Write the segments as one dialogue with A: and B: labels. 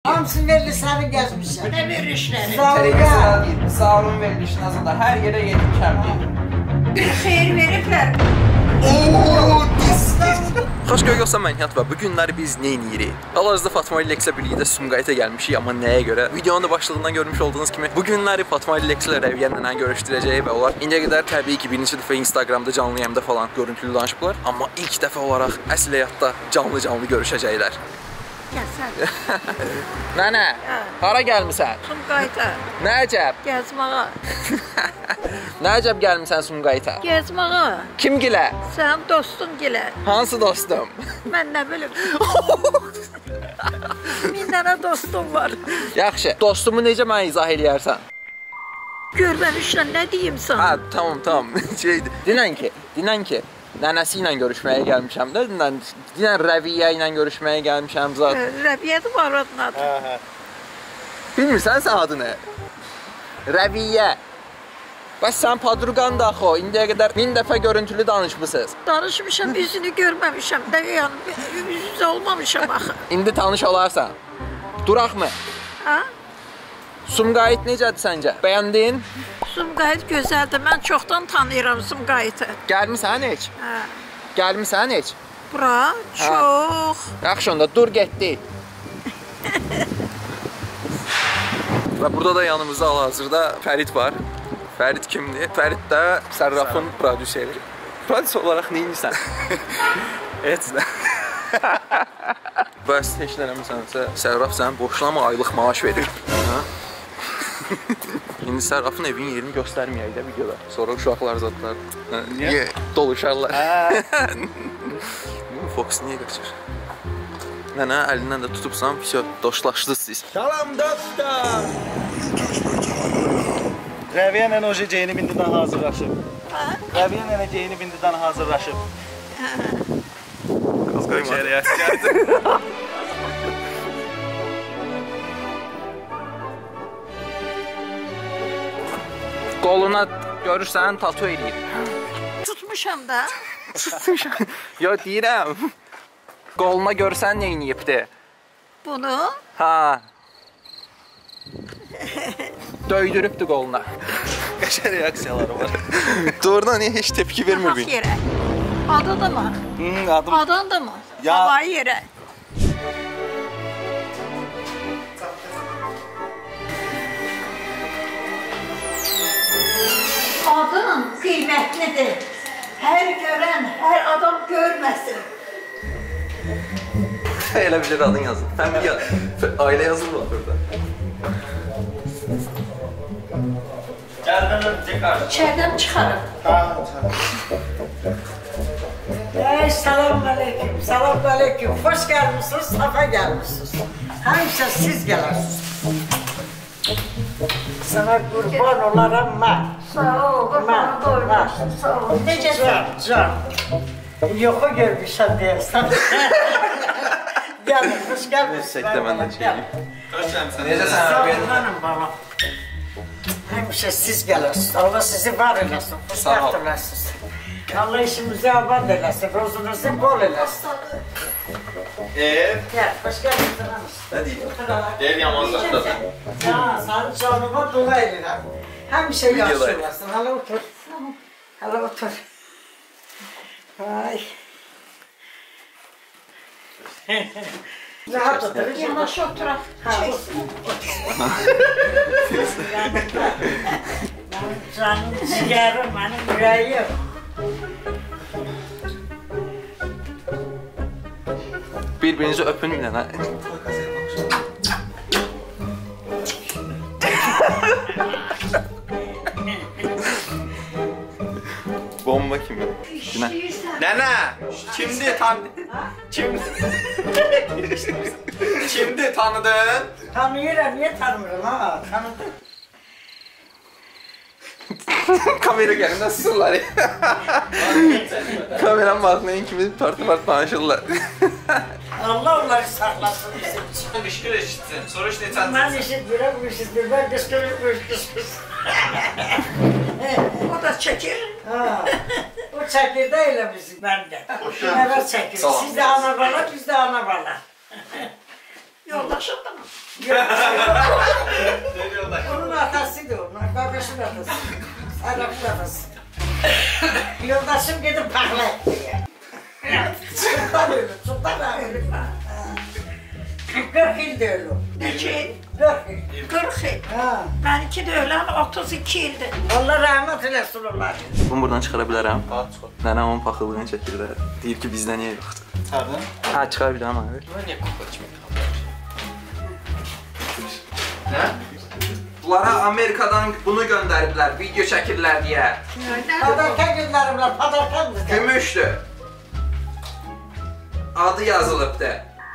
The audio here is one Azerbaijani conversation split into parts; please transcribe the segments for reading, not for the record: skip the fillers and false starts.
A: Hamısını verilişləri gəzmişəm.
B: Ne verilişleri?
C: Televizyon değil, sağolun verilişin azında her yere yetişəm deyil.
B: Bir xeyir veriblər.
D: Xoş gördük mən Nihat və bu günləri biz nə edirik? Hal-hazırda Fatma ilə Lexlə birlikdə Sumqayıta gəlmişik, amma nəyə görə? Videonun da başlığından görmüş olduğunuz kimi bu günləri Fatma ilə Lexlə Rəviyyənlə görüşdürəcəyik və onlar indiyə qədər təbii ki, bir neçə dəfə Instagramda canlı yayımda falan görüntülü danışıblar, amma ilk dəfə olaraq əsl həyatda canlı görüşəcəklər.
B: Gəlsən.
D: Nənə, hara gəlmisən?
B: Sumqayıta.
D: Nə əcəb?
B: Gəzməyə.
D: Nə əcəb gəlmisən Sumqayıta?
B: Gəzməyə.
D: Kim gilə?
B: Sənin dostun gilə.
D: Hansı dostum?
B: Mən nə bilim. Min dənə dostum var.
D: Yaxşı, dostumu necə mənə izah eləyərsən?
B: Görməmişsən, nə deyim sana?
D: Ha, tamam. Dinən ki, nənəsi ilə görüşməyə gəlmişəm də, dinən Rəviyyə ilə görüşməyə gəlmişəm zat.
B: Rəviyyədir var adın adı.
D: Bilmirsən sən adı nə? Rəviyyə. Bəs sən padruqan da axı o, indiyə qədər 1000 dəfə görüntülü danışmısınız.
B: Danışmışam, üzünü görməmişəm də, yəni yüz olmamışam axı.
D: İndi tanış olarsan. Duraqmı?
B: Ha?
D: Sumqayıt necədir səncə? Bəyəndin?
B: Sumqayıt gözəldir, mən çoxdan tanıyıram Sumqayıtı.
D: Gəlmisən heç?
B: Hə.
D: Gəlmisən heç?
B: Bura, çox.
D: Yaxşı onda, dur getdi. Və burada da yanımızda hal-hazırda Fərid var. Fərid kimdir? Fərid də Sərrafın prodüseri. Prodüser olaraq nə edirsən? Heç nə. Bəs heç nə eləmisənsə, Sərraf sən boşlama aylıq maaş verir. İndi Sərrafın evinin yerini göstərməyək də videoda. Sonra uşaqlar zatlar doluşarlar. Fox niyə qaçır? Nənə əlindən də tutubsan, doşlaşdınız siz.
E: Salam dostlar. Rəviyyə nənə oje geyinib indidən hazırlaşıb. Rəviyyə nənə geyinib indidən hazırlaşıb.
D: Qaz qoymadı. Qoluna görürsən, tatu eləyib.
B: Tutmuşam da.
D: Yo, deyirəm. Qoluna görsən nə eləyibdi?
B: Bunu?
D: Ha. Döydürübdü qoluna.
E: Qəşəng reaksiyaları var.
D: Doğrudan niyə heç tepki vermir
B: Bax yerə. Adı da mı?
E: Adım.
B: Adan da mı?
E: Ya.
B: Havayı yerə. Adın qiymətlidir. Hər görən, hər adam görməsin.
D: Elə bilir adın yazın. Ailə yazılı var burada.
B: İçərdən çıxarım.
A: Salam aleyküm, salam aleyküm. Hoş gelmişsiniz, safa gelmişsiniz. Həmişə siz gələrsiniz. Sana qurban olaram mən.
B: Sağ ol, qafanı doyurmuşsun, sağ ol. Necəsən?
A: Can. Yoxu görmüşəm deyəsən. Gəlin, hoş gəlmişsiniz.
D: Səkdə məndən çəkeyim.
A: Sağ olun bana. Həmişə siz gələrsiniz. Allah sizi var eləsin, xoşbəxt eləsiniz. Allah işimizi abad eləsin, rozunuzu bol eləsin. Gəl, hoş gəlmişsiniz.
D: Nə deyim?
A: Deyir
D: yamazlıqda.
A: Sənin canıma dua edirəm. Həmişə yaxşı olasın. Hala otur. Hala otur. Ay. Rahat otur.
B: Yanaşı oturaq.
A: Canım, ciğerim, mənim ürəyim.
D: Bir-birinizi öpün bir dənə. Bomba kimi. Nənə, kimdir Kimdir tanıdın?
A: Tanıyıram, niye tanımıram ha? Tanıdım.
D: Kamera gəlində susurlar ya. Kameranın baxmayın kimi part-part danışırlar.
A: Allah onları saklasın bizim için.
D: Qışqır eşitsin, soruş neçən?
A: Ben işitmirəm, bu işitmir, ben qışqırır.
B: O da çəkir.
A: O çəkir də elə bizim, mən də. Nəvə çəkir. Siz də ana bala, biz də ana bala.
B: Yoldaşıqdır mı?
A: Onun atasıydı o. Kardeşin atası. Arap'ın atası. Yoldaşım gidip pakla etti ya. Çoktan öyle, çoktan öyle. 40 yıl da öyle.
B: Neçə?
A: 40 yıl.
B: 40 il.
A: Ha.
B: Mənimki də ölən 32 ildir.
A: Allah rahmet eylesin onlar.
D: Bunu buradan çıxara bilərəm.
E: Ha, çıxar.
D: Nənə onun paxıllığını çəkir də. Deyir ki, bizdə niyə yoxdur?
E: Hərdən?
D: Ha, çıxar bir daha abi. Nə? Bunlara Amerikadan bunu göndəriblər, video çəkirlər deyə.
A: Padarka gönderimler, padarka mı?
D: Gümüşdür. Adı yazılıbdır.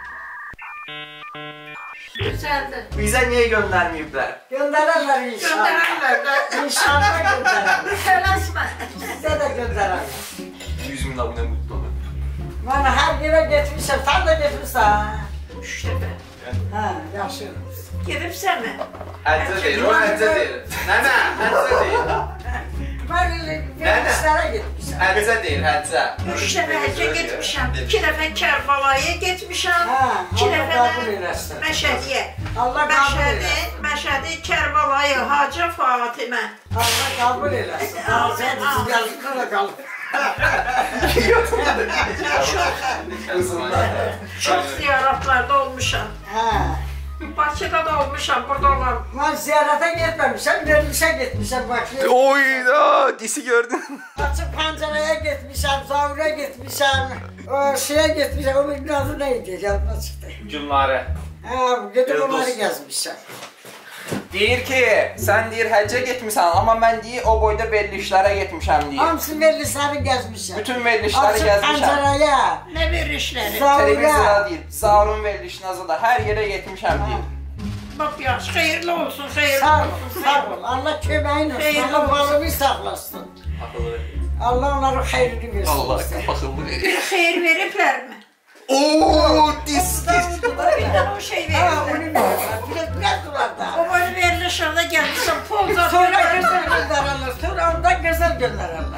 B: Gözəldir.
D: Bizə niyə göndərməyiblər?
A: Gönderirler inşallah.
B: Göndərərlər də.
A: İnşallah gönderirler.
B: Tələsmə.
A: Size de gönderirler.
D: 100 min abunə mutlu olur.
A: Ben her yere gitmişim, sen de gitmişsin.
B: 3 dəfə.
A: Ha, yaxşı.
B: Gedibsənmi?
C: Həccə deyir, o həccə deyir. Nənə, həccə deyir.
A: Ben vermişlere gitmişim.
C: Həccə deyir, həccə.
B: 3 dəfə həccə getmişəm. 2 dəfə Kərbalaya getmişəm.
A: Ha,
B: 2
A: Allah
B: dəfə
A: kabul
B: də
A: eylesin.
B: Məşədiyə.
A: Allah kabul eylesin.
B: Məşədi, Kərbalaya, Hacı Fatimə.
A: Allah kabul eylesin. Sen bizi geldin de kalın.
B: Çox ziyaratlarda olmuşam.
A: Ha.
B: Bakıda da olmuşam, burada olan.
A: Ben ziyarete gitmemişim, vermişe gitmişim bakıyorum.
D: Oyda, disi gördün.
A: Açık pencereye gitmişim, zavura gitmişim. O şeye gitmişim, onun adı neydi? Yanına çıktı.
C: Gülnarə.
A: Ha, gidip onları gezmişim.
D: Deyir ki, sən deyir həccə getmisən, amma mən deyir o boyda verilişlərə getmişəm deyir.
A: Hamısı verilişleri gezmişim.
D: Bütün verilişləri
A: Açık
D: gəzmişəm.
A: pencereye,
B: Nə verilişləri?
A: zavura.
D: Televizora deyir, Zaurun verilişinə zada hər yerə getmişəm deyir.
B: Bax yaxşı, xeyirli olsun, xeyirli
A: Sağ ol,
B: olsun.
A: sağ ol. Allah köməyin olsun,
B: Xeyirli
A: Allah
B: olsun.
A: balını saklasın. Allah onların xeyrini versin.
D: Allah
A: bizə.
D: paxıllı verir.
B: Xeyir veriblərmi?
D: Ooo, dis.
B: Bir dənə o şey
A: Ha, onu
B: verirlər.
A: verirler. Biraz duvar da.
B: O böyle verilişlərdə gəlmişəm, pol zat
A: Sonra
B: görürəm.
A: güzel gönderirler, sonra ondan güzel gönderirler.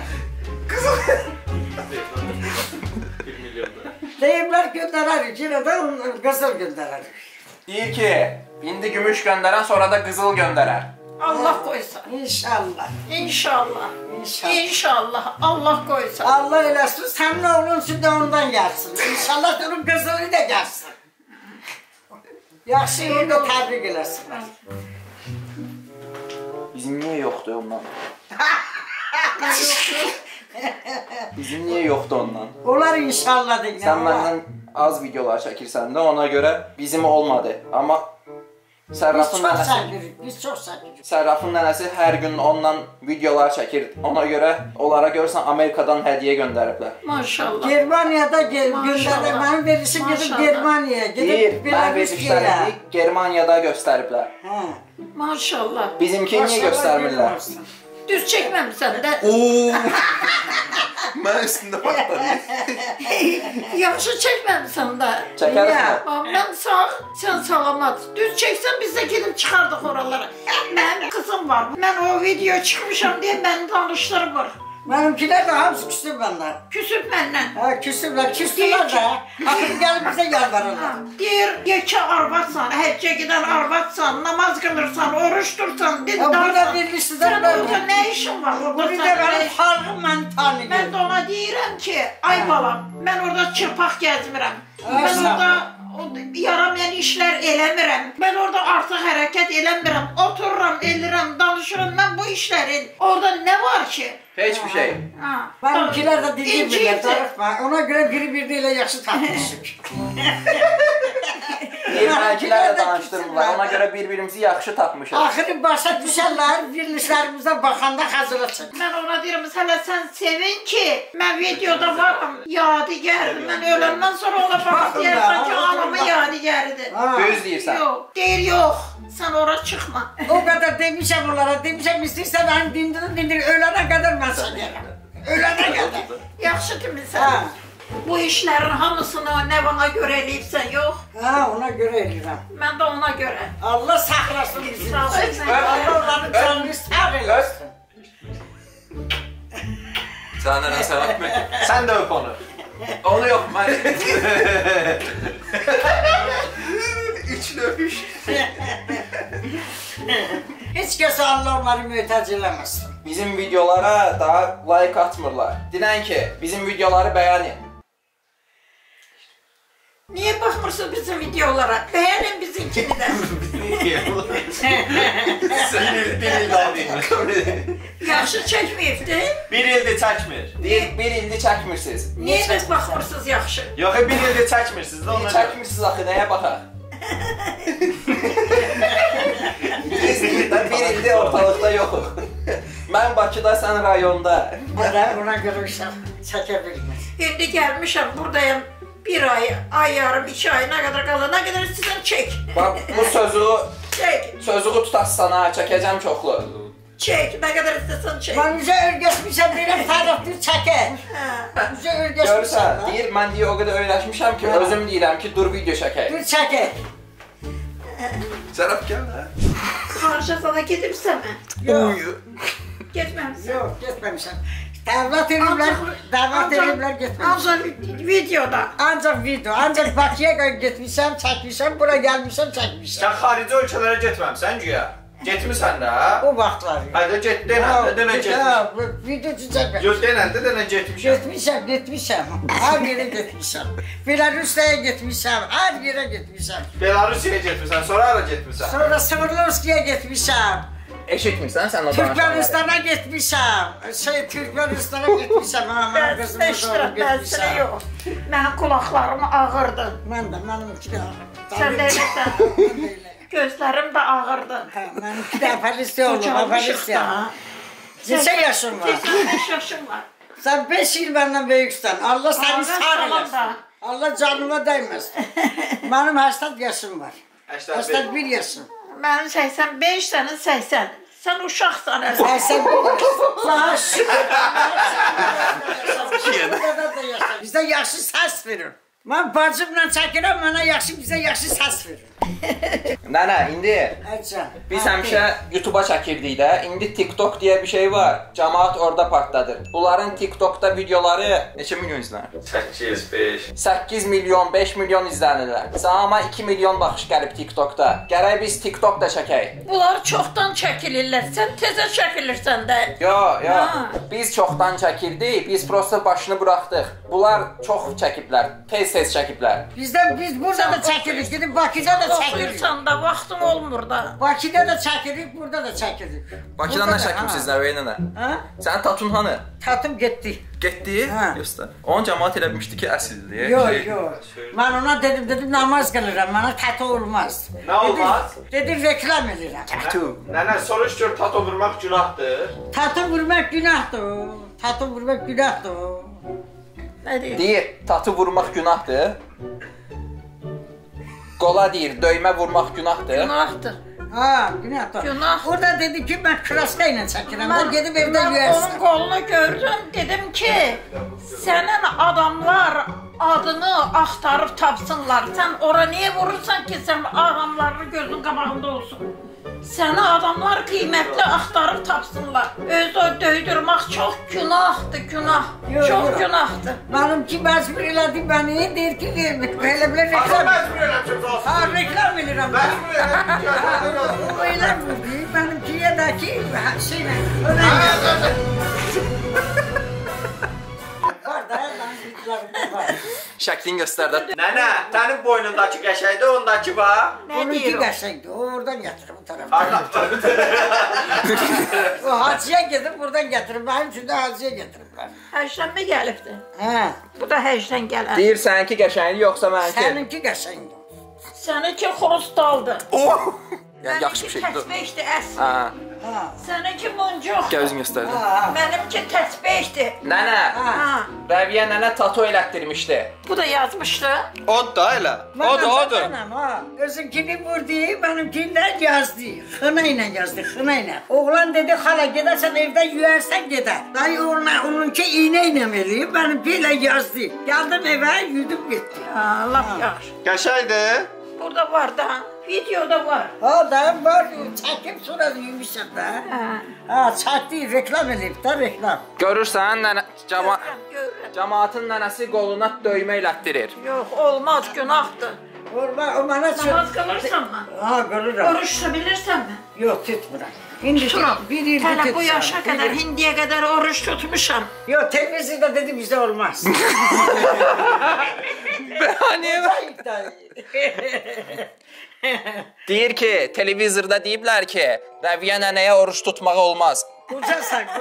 A: Deyimler gönderir, yine de güzel gönderir.
D: Deyir ki, indi gümüş göndərən, sonra da qızıl göndərər.
B: Allah qoysa.
A: İnşallah.
B: İnşallah.
A: İnşallah.
B: İnşallah. Allah qoysa.
A: Allah eləsin, sənin oğlun üçün də ondan gəlsin. İnşallah onun qızılı da gəlsin. Yaxşı, onu da təbrik eləsinlər.
D: Bizim niyə yoxdur ondan? Bizim niyə yoxdur ondan?
A: Onlar inşallah deyil.
D: Sən məndən az videolar çəkirsən də, ona görə bizim olmadı. Amma
A: Biz
D: Sərrafın
A: çox
D: nənəsi,
A: səkirik, biz çox səkirik.
D: Sərrafın nənəsi hər gün ondan videolar çəkir. Ona görə onlara görürsən Amerikadan hədiyyə göndəriblər.
B: Maşallah.
A: Germaniyada göndərdi,
B: Maşallah.
A: mənim verilişim gedib
B: Maşallah.
A: Germaniyaya,
D: Deyir,
A: gedib
D: mən
A: Belarusiyaya.
D: verilişləri Germaniyada göstəriblər.
A: Hə.
B: Maşallah.
D: Bizimki niyə göstərmirlər?
B: Düz çəkməmisən də.
D: Ooo! Mən üstündə patladı.
B: Yaxşı çəkməmisən də.
D: Çəkərik
A: Niyə?
D: mi?
B: Mən sağ, sən salamat. Düz çəksən biz də gedib çıxardıq oralara. Mənim qızım var. Mən o video çıxmışam deyə məni danışdırmır.
A: Mənimkilər də hamısı küsüb məndən.
B: Küsüb məndən.
A: Hə, küsüblər, küsüblər də. Axır gəlib bizə yalvarırlar.
B: Deyir, yekə arvadsan, həccə gedən arvadsan, namaz qılırsan, oruç dursan,
A: Ya
B: dindarsan.
A: burada verilişi də
B: Sən
A: mən.
B: orada nə işin var? Orada
A: Bu bir də
B: sənin nə
A: mənim
B: işin?
A: xalqım məni
B: Mən
A: tanıyır.
B: də ona deyirəm ki, ay balam, mən orada çırpaq gəzmirəm. Mən
A: sağ ol.
B: orada yaramayan işlər eləmirəm. Mən orada artıq hərəkət eləmirəm. Otururam, elirəm, danışıram. Mən bu işlərin orada nə var ki?
D: Heç bir şey.
B: Ha.
A: Mənimkilər də dinləyirlər,
B: İncirdir.
A: darıxma. Ona görə biri-birini elə yaxşı tapmışıq.
D: Deyir, mənimkilər də danışdırmırlar. Ona görə bir-birimizi yaxşı tapmışıq.
A: Axırı başa düşərlər, verilişlərimizə baxanda xəzərə çıxır.
B: Mən ona deyirəm, hələ sən sevin ki, mən videoda varam, yadigardır. Mən öləndən sonra ona baxıb
A: Baxın da,
B: deyərsən ki,
A: ona
B: anamın
A: bax.
B: yadigarıdır.
A: Ha.
D: Düz deyirsən.
B: Yox, deyir yox, sən ora çıxma.
A: O qədər demişəm onlara, demişəm istəyirsən mənim dindirin, ölənə qədər mən sənəyəm. Ölənə qədər.
B: Yaxşı demirsən.
A: Ha.
B: Bu işlərin hamısını nə bana görə eləyibsən, yox?
A: Ha, ona görə eləyirəm.
B: Mən də ona görə.
A: Allah saxlasın bizi.
B: Sağ ol.
A: Allah onların canını sağ eləsin.
D: Sən nənə sən öpmə.
C: Sən də öp onu.
D: Onu yox, mən... Üçlü öpüş.
A: Hiç kəsə Allah onları möhtac eləməsin.
D: Bizim videolara daha like atmırlar. Dilən ki, bizim videoları bəyənin.
B: Niye bakmırsın bizim videolara? Beğenin bizimkini de. Yaxşı çekmeyipti.
E: Bir ildir çəkmir.
D: Deyir, bir ildir çəkmirsiniz.
B: Niye biz bakmırsınız yaxşı?
E: Yox, bir ildir çəkmirsiniz də ona.
D: Çəkmirsiniz axı, nəyə baxaq? Biz bir ildir ortalıqda yoxuq. Mən Bakıda, sən rayonda.
A: Buna görə uşaq çəkə bilmir.
B: İndi gelmişim buradayım. Bir ay yarım, 2 ay ne kadar kaldı, ne kadar sizden çek.
D: Bax, bu
B: Çek,
D: sözü tutas sana, çəkəcəm çoxlu.
B: çek, ne kadar istesen çek.
A: Mən üzə örgəsmişəm, deyirəm tərəfdir çəkək. Üzə örgəsmişəm.
D: Görsən, deyir, mən deyir, o qədər öyrəşmişəm ki, özüm deyirəm ki, dur video çəkək.
A: Dur çəkək.
D: Sərəf gəl, hə?
B: Karşı sana gidipsem mi?
A: Yox,
B: Gitmemişsin.
A: yox, getməmişəm. Dəvət ediblər, getməmişəm.
B: Ancak videoda.
A: Ancaq video, ancaq Bakıya getmişəm, çəkmişəm, bura gəlmişəm, çəkmişəm.
E: Sən xarici ölkələrə getməmsən güya. Getmisən də, hə?
A: O vaxtlar.
E: Hədə denən getmiş.
A: Video çəkmək.
E: Yox, denən getmişəm.
A: Getmişəm. Hər yerə getmişəm. Belarusiyaya getmişəm, hər yerə getmişəm.
E: Belarusiyaya getmisən, sonra hara getmisən?
A: Sonra Sverdlovskiyə getmişəm.
D: Eşitmirsən sən o
A: Türkmenistan'a getmişəm. Türkmenistan'a getmişəm. Mənim qızım
B: Beşdirəm, mənsinə yox. Mənim kulaklarım ağırdı.
A: Mənimki də ağırdı.
B: Sən də eləsən. Gözlərim də ağırdı.
A: Mənimki də aparisiya olub, aparisiya. Neçə yaşın var?
B: 85 yaşım var.
A: Sən 5 il məndən böyüksən. Allah səni sağ eləsin. Allah canıma dəyməsin. Mənim 80 yaşım var. 81 yaşım.
B: Mənim 85, sənin 80. Sən uşaqsan əzəm.
A: 81 yaşım. Bizdə yaxşı səs verir. Mən bacımla çəkirəm, mənə bizə yaxşı səs verir.
D: Nənə, indi
A: Həcə.
D: biz həmişə YouTube'a çəkirdik də, indi TikTok deyə bir şey var. Cəmaət orada partladır. Bunların TikTok'da videoları neçə milyon izlənir? 8 milyon, 5 milyon izlənirlər. Sağama 2 milyon baxış gəlib TikTok'da. Gərək biz TikTok'da çəkək.
B: Bunlar çoxdan çəkilirlər. Sən tezə çəkilirsən də.
D: Yox. Biz çoxdan çəkirdik, biz prosta başını buraxdıq. Bunlar çox çəkiblər, tez çəkiblər.
A: Biz burada da çəkirik, gidib Bakıda da çəkirik.
B: Oxuyursan da, vaxtın olmur da.
A: Bakıda da çəkirik, burada da çəkirik.
D: Bakıdan nə çəkimsiz Nəvəyə nənə?
A: Hə?
D: Sənin tatun hanı?
A: Tatım getdi.
D: Getdi?
A: Hə.
D: Göstər. Onun cəmaət elə bilmişdi ki, əsildir.
A: Yox. Mən ona dedim namaz qılıram, mənə tatu olmaz.
E: Nə olmaz?
A: Dedim reklam edirəm. Tatu.
E: Nənə, soruş gör, tato vurmaq günahdır.
A: Tatu vurmaq günahdır. Tatu vurmaq günahdır.
B: Nə deyir?
D: Deyir, tatu vurmaq günahdır. Qola deyir, döymə vurmaq günahdır.
B: Günahdır.
A: Ha, günahdır.
B: Günah.
A: Orada dedi ki, mən kraska ilə çəkirəm. Ben gedib evdə
B: Mən onun
A: yüyərsən.
B: qolunu gördüm, dedim ki, sənin adamlar adını axtarıb tapsınlar. Sən ora niyə vurursan ki, sən adamların gözün qabağında olsun? Səni adamlar qiymətli axtarıb tapsınlar. Özü o döydürmək çox günahdır, günah. Çox günahdır.
A: Benimki mecbur elədi beni, deyir ki, belə reklam.
E: Məcbur eləmişim olsun.
A: Ha, reklam edirəm.
E: Məcbur eləmişim.
A: O elə vurdu, benimkiyə də ki, şeylə, var da, var.
D: Şəklin göstər də.
E: Nənə, sənin boynundakı qəşəkdir, ondakı var.
B: Nə
A: Onunki
B: deyir o?
A: qəşəngdir, o oradan gətirir bu tərəfdən. O hacıya gedib buradan gətirir, mənim üçün də hacıya gətiriblər.
B: Həcdən mi gəlibdir?
A: Hə,
B: Bu da həcdən gələn.
D: Deyir səninki qəşəngdir yoxsa mənimki?
A: səninki qəşəngdir.
B: Səninki xrustaldır.
D: Oh! Yəni yaxşı bir şeydir.
B: Təsbihdir əsl.
D: Ha,
B: Səninki muncuq.
D: gəl özün göstər.
B: Mənimki təsbihdir.
D: Nənə,
B: Ha.
D: Rəviyyə nənə tato elətdirmişdi.
B: Bu da yazmışdı.
E: O da elə.
A: Mənəm, ha. Özünkini vurdu, benimkindən yazdı. Xına ilə yazdı, xına ilə. Oğlan dedi, xala gedəsən evdə yüyərsən gedə. Dayı onunki iğnə ilə eləyib, benimki ilə yazdı. Gəldim evə, yudub getdi.
B: Ha, laf yaxşı.
E: Qəşəkdir.
B: Burada var da, videoda var.
A: Ha, dayım var, çəkib sonra yumuşaq da. Ha, çəkdi, reklam eləyib də, reklam.
D: Görürsən, nənə,
B: Görürəm.
D: cəmaatın nənəsi qoluna döymə elətdirir.
B: Yox, olmaz, günahdır.
A: Olmaz, o bana çok...
B: Namaz kılırsan mı?
A: Ha, kılırım.
B: Oruç tutabilirsen mi?
A: Yok, tutmuram. Hindi
B: Tuturam.
A: bir ilde
B: Hele bu
A: tutsam.
B: yaşa kadar, hindiye kadar oruç tutmuşam.
A: Yok, temizliği de dedi bize olmaz.
D: Behane deyir ki, televizorda deyiblər ki, Rəviyə nənəyə oruç tutmağı olmaz.
A: Kocasan ha.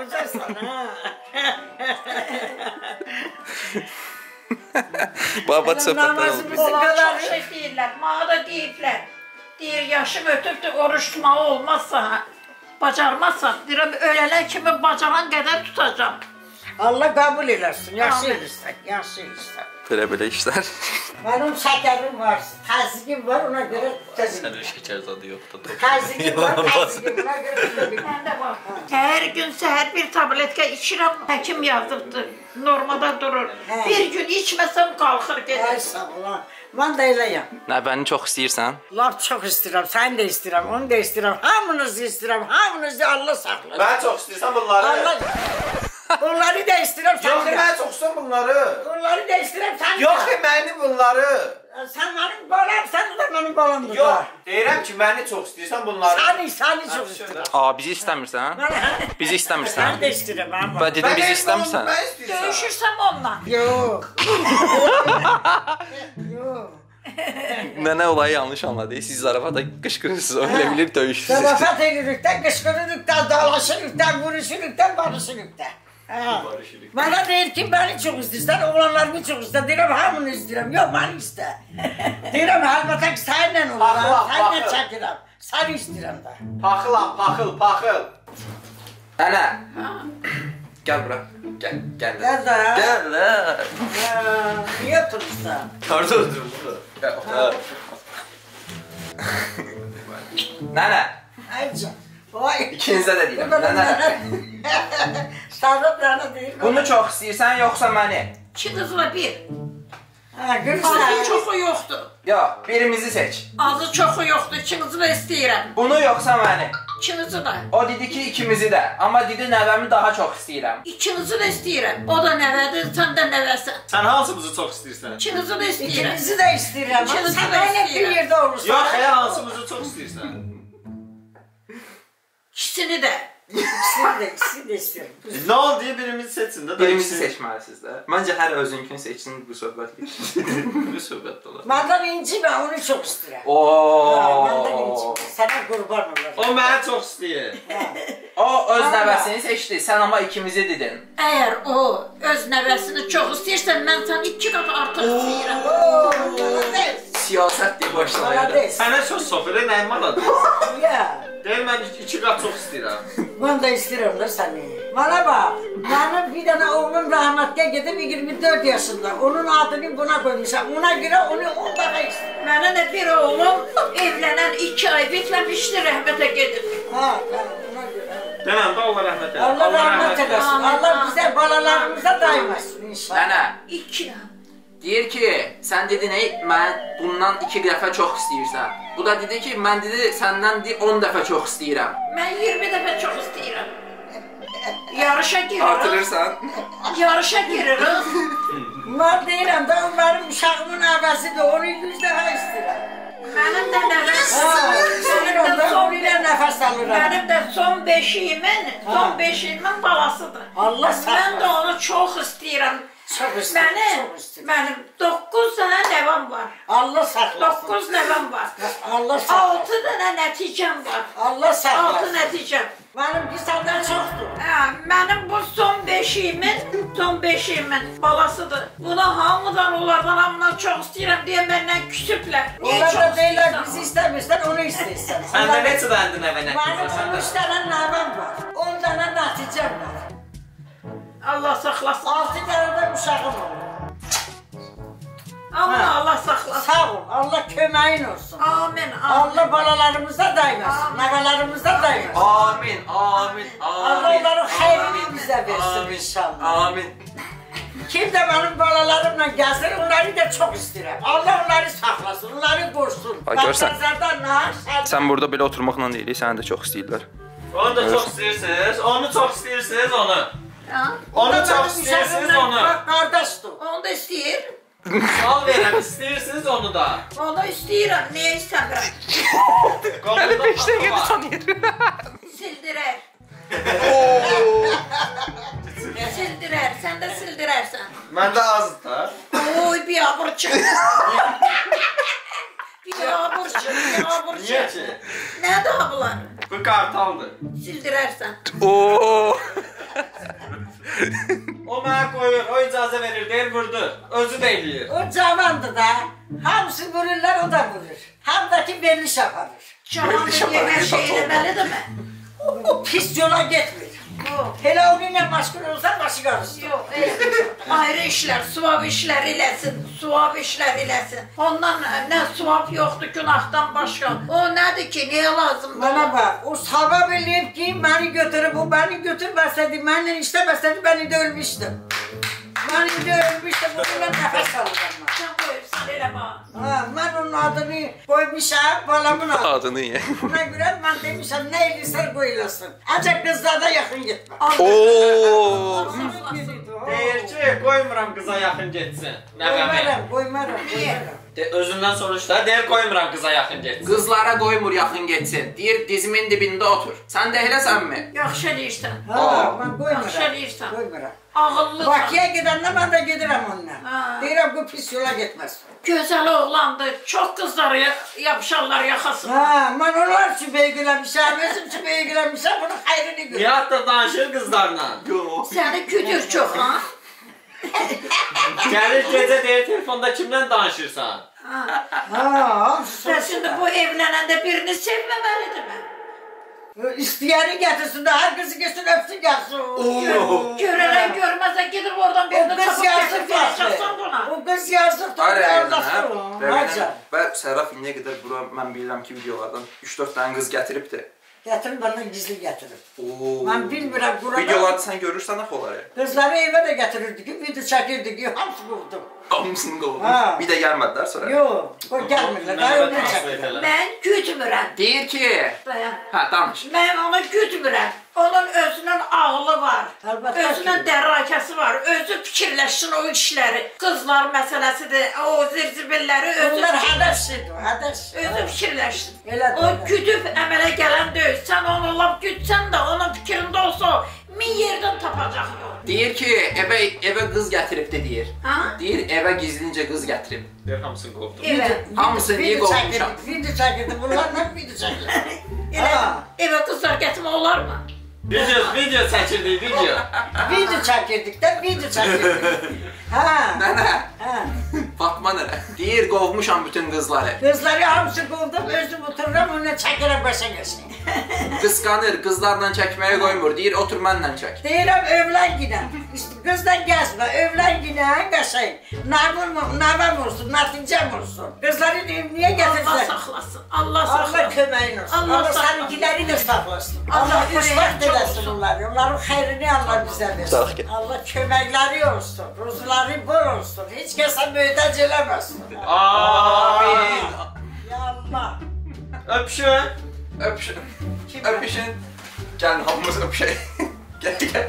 D: Baba söhbətlər oldu.
B: Onlar çok şey deyirlər, bana da deyiblər. Deyir, yaşım ötübdür, oruç tutmağı olmazsa, bacarmazsan, deyirəm, ölənə kimi bacaran qədər tutacağım.
A: Allah kabul edersin, yaşayırsan.
D: Belə işlər.
A: Benim şekerim var, tazigim var, ona göre tutabilirim.
D: Sənin şəkər zadı yoxdur.
A: Tazigim var, ona göre tutabilirim.
B: Mən də var. Hər gün səhər bir tabletka içirəm, həkim yazıbdır, normada durur. Bir gün içməsəm qalxır
A: Ay
B: gedir.
A: sağ ol, ben de öyleyim.
D: Nəvəni çox istəyirsən?
A: Laf çok istiyorum, sen de istiyorum, onu da istiyorum, hamınızı istiyorum, hamınızı Allah saklasın.
C: Ben çok istiyorsan bunları.
A: Allah... Onları da istiyorum, sen
C: Yok
A: de.
C: ben çok istiyorum bunları.
A: Onları da istiyorum, sen de.
C: Yok beni bunları.
A: Sen benim balam, sen de benim balamdır.
C: Yok deyirəm ki beni çok istiyorsan bunları.
A: Seni çok istiyorum.
D: Aa, bizi istəmirsən? Bizi istəmirsən?
A: Ben de istiyorum ama.
D: Və dedim bizi istəmirsən?
C: Ben istiyorsan.
B: Döyüşürsəm onunla.
A: Yok. Yok.
D: Nənə olayı yanlış anladı. Siz zarafata qışqırırsınız, öyle bilir döyüşürsünüz.
A: Zarafat edilikten, kışkırılıktan, dalaşılıktan, vuruşuluktan, barışılıktan. Bana deyir ki beni çok istiyorsan, oğlanlarımı çok istiyorsan, deyirəm hamını istiyorum, yok beni iste. Deyirəm halbata ki seninle olur, seninle çəkirəm, seni istiyorum da.
C: Paxılam, paxıl.
D: Nənə, gəl bura, gəl.
A: Gel da.
D: Gəl də.
A: Niye oturursan?
C: Harada oturur?
D: Nənə,
A: Ayca. Vay.
D: ikinizə də deyirəm, nənə.
A: Sarıp nana değil.
D: Bunu çox istəyirsən, yoxsa məni?
B: İki qızla bir.
A: Ha,
B: Azı
A: görürsən.
B: çoxu yoxdur.
D: Yox, birimizi seç.
B: Azı çoxu yoxdur, ikinizi də istəyirəm.
D: Bunu yoxsa məni?
B: İkinizi də.
D: O dedi ki ikimizi də, amma dedi nəvəmi daha çox istəyirəm.
B: İkinizi də istəyirəm. O da nəvədir, sən də nəvəsən.
C: Sen hansımızı çok istiyorsan?
B: İkinizi də istəyirəm.
A: İkimizi de istiyorum.
B: İkinizi
A: Sen
B: de
A: öyle bir
B: istiyorum.
A: yerde olursan.
C: Yok ya hansımızı çok istiyorsan?
B: İkisini də.
A: İkisini de istiyorum.
C: Ne oldu diye birimizi seçsin de.
D: Birimizi seçməlisiniz də. Məncə hər özünkünü seçsin, bu söhbət bu söhbət olar.
A: Benden incime, onu çok istiyorum. Benden
D: Ooo.
A: incime. Sana kurban olayım.
C: O beni çok istiyor.
D: O öz nəvəsini seçdi, sən amma ikimizi dedin.
B: Əgər o öz nəvəsini çox istəyirsən, mən səni 2 qat artıq istəyirəm.
A: Oo, malades.
D: Siyasət deyə başlayır.
A: Malades.
C: Sana çok sofraya neyim var
A: Ya.
C: Değil ben 2 kat çok istiyorum.
A: Ben de istiyorum da seni. Bana bak. Benim bir tane oğlum rahmetliye gidip 24 yaşında. Onun adını buna koymuşam. Ona göre onu 10 defa istiyorum.
B: Mənə də bir oğlum evlənən 2 ay bitləmişdi, rəhmətə gedib.
A: Ha, ona göre.
C: Demem de Allah rahmet eylesin.
A: Allah rahmet eylesin.
B: Amin.
A: Allah bize balalarımıza daymasın inşallah.
D: Nənə,
B: 2.
D: deyir ki, sən dedin, mən bundan 2 dəfə çox istəyirsən. Bu da dedi ki, mən dedi, səndən 10 dəfə çox istəyirəm.
B: Mən 20 dəfə çox istəyirəm. Yarışa giririk.
D: Artırırsan.
B: Yarışa giririk.
A: Ben deyirəm də o benim uşağımın əvəzidir. Onu 100 defa istiyorum.
B: Mənim də nəvəs.
A: Ha, istiyorum da onu ilə nəfəs alıram.
B: Mənim də son beşiyimin balasıdır.
A: Allah
B: Mən də onu çox istəyirəm.
A: Çok istiyorum, çok
B: Mənim
A: istiyorum.
B: 9 dənə nəvəm var.
A: Allah saklasın.
B: 9 nəvəm var.
A: Allah
B: 6
A: saklasın.
B: dənə nəticəm var.
A: Allah
B: 6
A: saklasın.
B: nəticəm.
A: Benimki senden çoktur.
B: Mənim bu son beşiyimin balasıdır. Bunu hamıdan onlardan hamıdan çox istəyirəm deyə məndən küsüblər. Niyə
A: Onlar
B: çox
A: da deyirlər
B: istəyirsən?
A: bizi istəmirsən, onu istəyirsən.
C: Sen de ne çadandın evine?
A: Benim 13 tane nəvəm var. 10 tane nəticəm var.
B: Allah saxlasın.
A: 6 tane de uşağım olur.
B: Amma Allah saxlasın.
A: Sağ ol, Allah köməyin olsun.
B: Amin.
A: Allah balalarımıza daymasın, nağalarımıza daymasın.
D: Amin, amin, amin.
A: Allah onların xeyrini bizə versin
D: Amin,
A: inşallah.
D: amin.
A: Kim de benim balalarımla gelsin, onları da çok isterim. Allah onları saklasın, onları korusun.
D: Ay, görsən.
A: Bazardan nahar,
D: Sən burada belə oturmaqla deyilik, səni də çox istəyirlər.
C: Onu da çok istiyorsunuz. Onu çok istiyorsunuz onu.
B: Ha?
C: Onu
A: da
C: çok
A: benim
C: istiyorsunuz
A: uşağımla
C: onu.
A: Kardeşdir.
B: Onu da istəyir.
C: Sual verəm, istəyirsiniz onu da.
B: Onu istəyirəm, niyə istəmirəm?
C: Hələ 5 dəqiqə
D: tanıyır.
B: Sildirər. Sildirər, sən də sildirərsən.
C: Məndə azdır da.
B: Oy, biabır çıxdı. Biabır çıxdı, biabır
C: Niyə
B: çıxdı.
C: ki?
B: Nədir ablar?
C: Bu qartaldır.
B: Sildirərsən.
D: Oo.
C: O mənə qoyur, o icazə verir, deyir vurdur. Özü də eləyir.
A: O cavandır da. Hamısı vururlar, o da vurur. Hamdaki veriliş aparır.
B: Cavan da yemək şey eləməlidir mi?
A: O pis yola getmir.
B: Yox.
A: Hele onunla maşgul olsan başı qarışsın.
B: Yox, ayrı işlər, suvab işlər eləsin, suvab işlər eləsin. Ondan nə suvab yoxdur günahdan başqa. O nədir ki, niyə lazımdır?
A: Bana bak, o savab eləyib ki, beni götürüp, o beni götürməsədi, benimle işləməsədi, beni de ölmüştüm. Beni de ölmüştüm, onunla nəfəs alırım ben.
B: Sən qoyursan elə bax.
A: Ha, ben onun adını koymuşam, balamın adını.
D: Adını ye.
A: Buna göre ben demişim, ne elirsen koyulasın. Ancak kızlara yakın gitme.
D: Oo.
C: Deyir ki, qoymuram qıza yaxın getsin. Nəvəmi.
A: Koymaram.
C: Özündən soruş da, deyir qoymuram qıza yaxın getsin.
D: Qızlara qoymur yaxın getsin. Deyir dizimin dibində otur. Sən də eləsənmi?
B: Yaxşı eləyirsən.
A: Ha, ben
B: Yaxşı
A: koymaram.
B: eləyirsən.
A: Koymaram.
B: Ağıllısan.
A: Bakıya gidəndə ben de giderim onunla.
B: Ha.
A: Deyirəm, bu pis yola gitmez.
B: Gözəl oğlandı. Çox qızları yapışarlar yaxasına.
A: Ha, ben onlar için beygülemişim, özüm için beygülemişim, bunun hayrını gör.
C: Nihat da danışır qızlarla.
B: Səni güdür çox, ha?
C: Gəlir gecə deyir, telefonda kimlə danışırsan?
A: Ha,
B: Sən şimdi bu evlənəndə birini sevməməlidir mi?
A: İsteyeni getirsin de her kızı geçsin öpsün gelsin.
B: Görərən görməzə gedib oradan
A: O
B: birini
A: kız
B: tapıb
A: yazık
B: getir, verəcəksən buna.
A: O kız yazık da Haca.
D: Və Səraf indiyə qədər bura mən bilirəm ki, videolardan 3-4 dənə qız gətiribdi.
A: Getirin bana gizli getirin.
D: Oo.
A: Ben bilmirəm burada.
D: Videolarda sən görürsən axı onları.
A: Kızları eve de getirirdik, video çekirdik, hamısı buldum.
D: Hamısını qovdum.
A: Ha.
D: Bir də gəlmədilər sonra.
A: Yok, o gelmirler, daha onu çekirler.
B: Mən güdmürəm.
D: Deyir ki,
B: Dayan.
D: hə danış.
B: Mən onu güdmürəm. Onun özünün ağlı var.
A: Əlbəttə
B: Özünün
A: ki.
B: dərrakəsi var. Özü fikirləşsin o işləri. Qızlar məsələsidir, o zirzibilləri özü
A: Onlar
B: fikirləşsin.
A: hədəşdir, hədəş.
B: Özü fikirləşsin.
A: Elədir,
B: O
A: elə.
B: güdüb əmələ gələn deyil. Sən onu lap güdsən də onun fikrində olsa 1000 yerdən tapacaq yol.
D: Deyir ki, evə qız gətiribdi deyir.
B: Ha?
D: Deyir evə gizlincə qız gətirib.
C: Deyir, hamısını qovdum.
B: Evet.
D: Hamısını niyə
A: Video
D: qovmuşam?
A: çekirdik, video çekirdik, bunlar ne video çekirdik?
B: Elə
A: Ha.
B: evə qızlar gətirmə olar mı?
C: Video çəkirdik, video.
A: Video çekirdik de video çekirdik. Ha.
D: Nənə,
A: Ha.
D: Fatma nənə. Deyir qovmuşam bütün qızları.
A: Kızları hamısı buldum, özüm otururam, onunla çekerim başa geçsin.
D: Qısqanır, qızlarla çəkməyə qoymur. Deyir otur mənlə çək.
A: Deyirəm övlən giden, kızdan gezme, övlən giden kaşayım. Navam olsun, naticem olsun. Kızları deyim, niye
B: Allah
A: getirsen?
B: saxlasın. Allah
A: Allah
B: saxlasın.
A: köməyin olsun.
B: Allah
A: Allah
B: saklasın.
A: seninkileri de saklasın.
B: Allah
A: Allah
B: buraya
A: ıslah
B: çok
A: eləsin
B: olsun.
A: onları. Onların xeyrini Allah bize
D: Sağ
A: versin.
D: ol.
A: Allah köməkləri olsun, ruzuları bol olsun. Hiç kəsə möhtac eləməsin.
C: Amin.
A: Ya Allah.
C: Öpüşün.
D: Öpüşün. Öpüşün. Gəlin hamımız öpüşək. Gəl, gəl.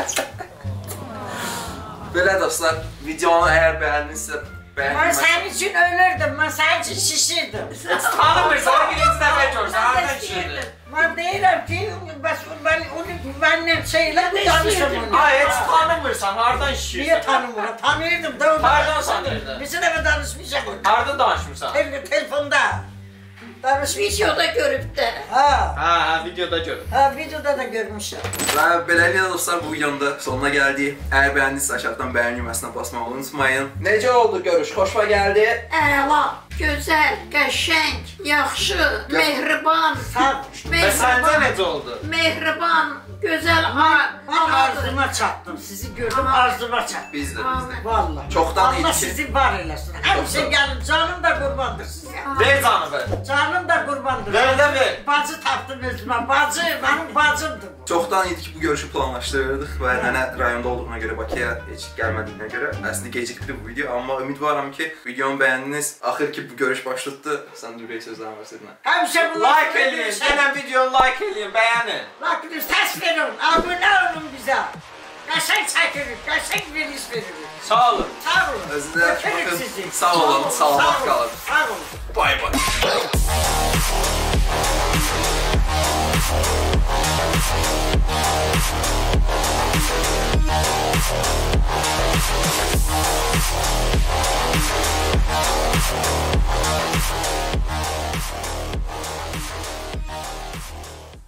D: Belə dostlar, videonu əgər bəyəndinizsə,
A: Ben
D: bəyəndinizsə.
A: senin için ölürdüm, ben senin için şişirdim.
C: Tanımırsan, birinci dəfə görsən, hardan düşürdün?
A: Ben deyirəm ki, ben onu benimle şeyle danışım onu.
C: Ay, heç tanımırsan, hardan
A: Niye
C: şişirsən?
A: tanımıyorum? Tanıyırdım da o da.
C: Hardan sanırdın?
A: Bizim eve danışmayacak o.
C: Hardan danışmırsan?
A: Telefonda. Danışmayacak.
B: Videoda görüb də.
A: Ha,
C: Videoda gör.
A: videoda da görmüşüm.
D: Və beləliklə dostlar, bu videonun da sonuna gəldik. Əgər bəyəndinizsə aşağıdan bəyən düyməsinə basmağı unutmayın. Necə oldu görüş? Xoşuma gəldi?
B: Əla, gözəl, qəşəng, yaxşı, mehriban.
A: Sağ ol.
C: Və səncə necə oldu?
B: Mehriban, gözəl
A: Ben arzuma çattım. Sizi gördüm, arzuma çattım.
D: Biz də, biz də.
A: Vallahi.
D: Çoxdan idi
A: Allah
D: ki.
A: sizi var eləsin. Həmişə gəlin, canım da qurbandır size.
C: Ver canı ver.
A: Canım da qurbandır.
C: Ver də ver.
A: Bacı tapdım özümə, bacı, benim bacımdır bu.
D: Çoxdan idi ki, bu görüşü planlaşdırırdıq və nənə rayonda olduğuna görə, Bakıya heç gəlmədiyinə görə əslində gecikdi bu video, amma ümidvaram ki, videonu bəyəndiniz. Axır ki, bu görüş baş tutdu. Sən Dürey sözlərini versən.
A: Həmişə bunlar...
C: Like eləyin, gələn videonu like eləyin, bəyənin.
A: Like, səs verin, abunə olun bizə. Qəşəng çəkirik, qəşəng veriş veririk.
D: Sağ olun.
A: Sağ olun.
D: Özünə
A: Öpürük
D: baxın.
A: sizi.
D: Sağ olun, salamat qalın.
A: Sağ olun.
D: Bay bay.